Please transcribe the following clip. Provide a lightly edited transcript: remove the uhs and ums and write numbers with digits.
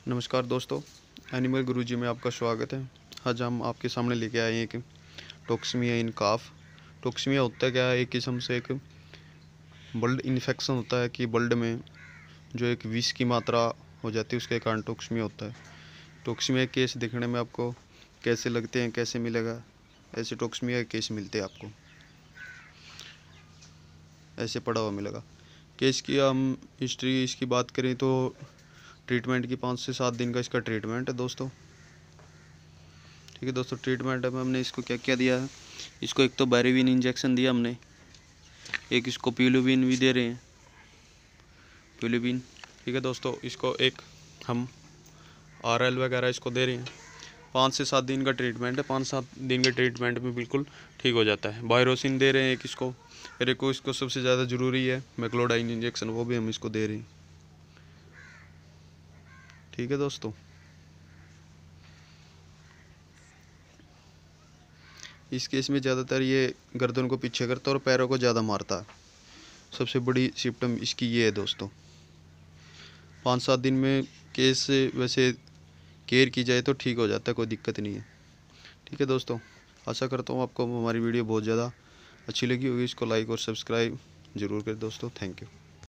नमस्कार दोस्तों, एनिमल गुरुजी में आपका स्वागत है। आज हम आपके सामने लेके आए हैं एक टॉक्समिया इन काफ। टॉक्समिया होता है क्या है, एक किस्म से एक बल्ड इन्फेक्शन होता है कि बल्ड में जो एक विष की मात्रा हो जाती है, उसके कारण टॉक्समिया होता है। टॉक्समिया केस देखने में आपको कैसे लगते हैं, कैसे मिलेगा, ऐसे टॉक्समिया केस मिलते हैं आपको, ऐसे पड़ा हुआ मिलेगा। केस की हम हिस्ट्री इसकी बात करें तो ट्रीटमेंट की 5 से 7 दिन का इसका ट्रीटमेंट है दोस्तों। ठीक है दोस्तों, ट्रीटमेंट में हमने इसको क्या क्या दिया है, इसको एक तो बैरिविन इंजेक्शन दिया हमने, एक इसको प्यूलोबिन भी दे रहे हैं, प्यूलोबिन। ठीक है दोस्तों, इसको एक हम आरएल वगैरह इसको दे रहे हैं। 5 से 7 दिन का ट्रीटमेंट है। 5-7 दिन के ट्रीटमेंट में बिल्कुल ठीक हो जाता है। बायरोसिन दे रहे हैं एक इसको, फिर एक को इसको सबसे ज़्यादा ज़रूरी है मैक्लोडाइन इंजेक्शन, वो भी हम इसको दे रहे हैं। ठीक है दोस्तों, इस केस में ज़्यादातर ये गर्दन को पीछे करता है और पैरों को ज़्यादा मारता है। सबसे बड़ी सिम्टम इसकी ये है दोस्तों। 5-7 दिन में केस से वैसे केयर की जाए तो ठीक हो जाता है, कोई दिक्कत नहीं है। ठीक है दोस्तों, आशा करता हूँ आपको हमारी वीडियो बहुत ज़्यादा अच्छी लगी होगी। इसको लाइक और सब्सक्राइब ज़रूर करें दोस्तों। Thank you.